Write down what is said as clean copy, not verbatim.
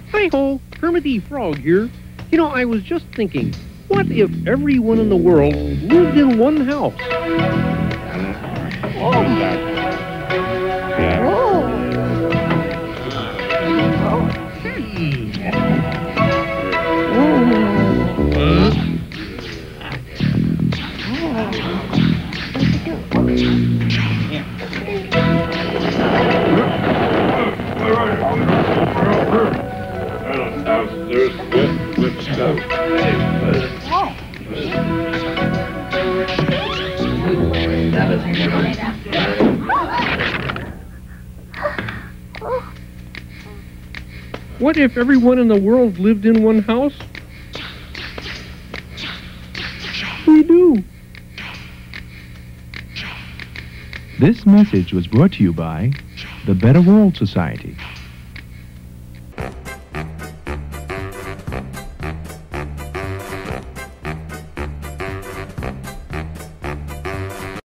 Hi-ho, Kermit the Frog here. You know, I was just thinking, what if everyone in the world lived in one house? What if everyone in the world lived in one house? We do. This message was brought to you by the Better World Society.